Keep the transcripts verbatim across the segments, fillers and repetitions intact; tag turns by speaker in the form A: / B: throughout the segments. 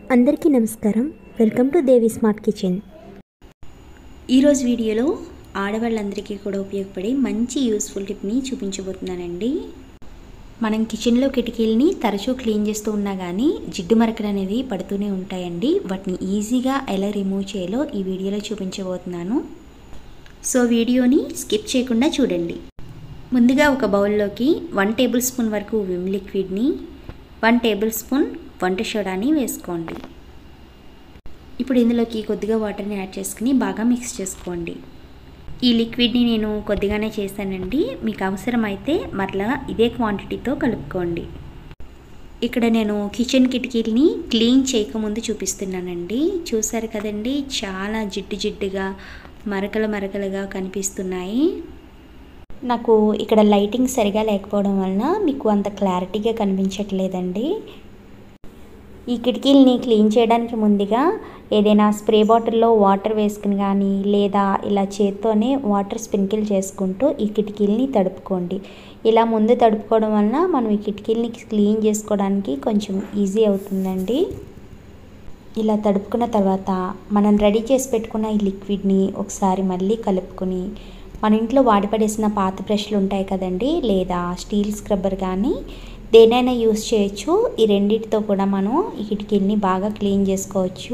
A: అందరికీ నమస్కారం. Welcome to Devi smart kitchen.
B: ఈరోజు వీడియోలో ఆడవాళ్ళందరికీ కూడా ఉపయోగపడే మంచి యూస్ఫుల్ టిప్ని చూపించబోతున్నానండి. మనం కిచెన్లో కిటికీలని తరచూ క్లీన్ చేస్తూ ఉన్నా కానీ జిడ్డు మరకలు అనేవి పడుతూనే ఉంటాయండి. వాటిని ఈజీగా ఎలా రిమూవ్ చేయాలో ఈ వీడియోలో చూపించబోతున్నాను. సో వీడియోని స్కిప్ చేయకుండా చూడండి. ముందుగా ఒక బౌల్లోకి వన్ టేబుల్ స్పూన్ వరకు విమ్ లిక్విడ్ని, వన్ టేబుల్ స్పూన్ వంట సోడాని వేసుకోండి. ఇప్పుడు ఇందులోకి కొద్దిగా వాటర్ని యాడ్ చేసుకుని బాగా మిక్స్ చేసుకోండి. ఈ లిక్విడ్ని నేను కొద్దిగానే చేశానండి. మీకు అవసరమైతే మరలా ఇదే క్వాంటిటీతో కలుపుకోండి. ఇక్కడ నేను కిచెన్ కిటికీలని క్లీన్ చేయకముందు చూపిస్తున్నానండి. చూసారు కదండి, చాలా జిడ్డు జిడ్డుగా మరకలు మరకలుగా కనిపిస్తున్నాయి. నాకు ఇక్కడ లైటింగ్ సరిగా లేకపోవడం వలన మీకు అంత క్లారిటీగా కనిపించట్లేదండి. ఈ కిటికీలని క్లీన్ చేయడానికి ముందుగా ఏదైనా స్ప్రే బాటిల్లో వాటర్ వేసుకుని కానీ లేదా ఇలా చేత్తోనే వాటర్ స్ప్రింకిల్ చేసుకుంటూ ఈ కిటికీలని తడుపుకోండి. ఇలా ముందు తడుపుకోవడం వలన మనం ఈ కిటికీలని క్లీన్ చేసుకోవడానికి కొంచెం ఈజీ అవుతుందండి. ఇలా తడుపుకున్న తర్వాత మనం రెడీ చేసి పెట్టుకున్న ఈ లిక్విడ్ని ఒకసారి మళ్ళీ కలుపుకొని మన ఇంట్లో వాడిపడేసిన పాత బ్రష్లు ఉంటాయి కదండి, లేదా స్టీల్ స్క్రబ్బర్ కానీ దేనైనా యూస్ చేయొచ్చు. ఈ రెండింటితో కూడా మనం ఈ కిటికీని బాగా క్లీన్ చేసుకోవచ్చు.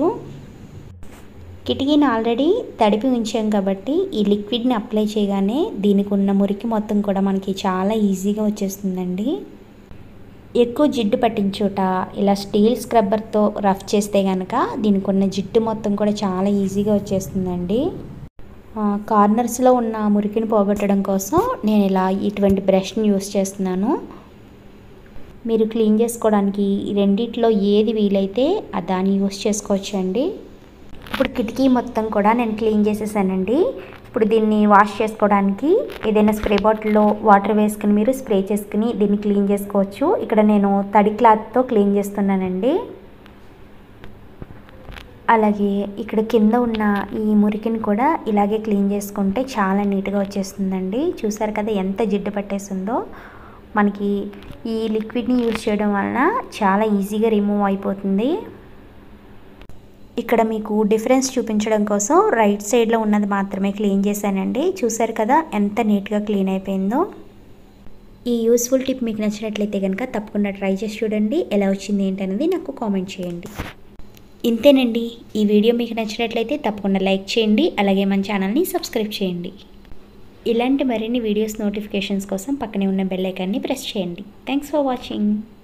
B: కిటికీని ఆల్రెడీ తడిపి ఉంచాం కాబట్టి ఈ లిక్విడ్ని అప్లై చేయగానే దీనికి ఉన్న మురికి మొత్తం కూడా మనకి చాలా ఈజీగా వచ్చేస్తుందండి. ఎక్కువ జిడ్డు పట్టించోట ఇలా స్టీల్ స్క్రబ్బర్తో రఫ్ చేస్తే కనుక దీనికి ఉన్న జిడ్డు మొత్తం కూడా చాలా ఈజీగా వచ్చేస్తుందండి. కార్నర్స్లో ఉన్న మురికిని పోగొట్టడం కోసం నేను ఇలా ఇటువంటి బ్రష్ని యూస్ చేస్తున్నాను. మీరు క్లీన్ చేసుకోవడానికి రెండిట్లో ఏది వీలైతే దాన్ని యూస్ చేసుకోవచ్చు అండి. ఇప్పుడు కిటికీ మొత్తం కూడా నేను క్లీన్ చేసేసానండి. ఇప్పుడు దీన్ని వాష్ చేసుకోవడానికి ఏదైనా స్ప్రే బాటిల్లో వాటర్ వేసుకుని మీరు స్ప్రే చేసుకుని దీన్ని క్లీన్ చేసుకోవచ్చు. ఇక్కడ నేను తడి క్లాత్తో క్లీన్ చేస్తున్నానండి. అలాగే ఇక్కడ కింద ఉన్న ఈ మురికిని కూడా ఇలాగే క్లీన్ చేసుకుంటే చాలా నీట్గా వచ్చేస్తుందండి. చూసారు కదా ఎంత జిడ్డు పట్టేస్తుందో. మనకి ఈ లిక్విడ్ని యూజ్ చేయడం వలన చాలా ఈజీగా రిమూవ్ అయిపోతుంది. ఇక్కడ మీకు డిఫరెన్స్ చూపించడం కోసం రైట్ సైడ్లో ఉన్నది మాత్రమే క్లీన్ చేశానండి. చూసారు కదా ఎంత నీట్గా క్లీన్ అయిపోయిందో. ఈ యూస్ఫుల్ టిప్ మీకు నచ్చినట్లయితే కనుక తప్పకుండా ట్రై చేసి చూడండి. ఎలా వచ్చింది ఏంటనేది నాకు కామెంట్ చేయండి. ఇంతేనండి. ఈ వీడియో మీకు నచ్చినట్లయితే తప్పకుండా లైక్ చేయండి. అలాగే మన ఛానల్ని సబ్స్క్రైబ్ చేయండి. ఇలాంటి మరిన్ని వీడియోస్ నోటిఫికేషన్స్ కోసం పక్కనే ఉన్న బెల్ ఐకాన్ని ప్రెస్ చేయండి. Thanks for watching.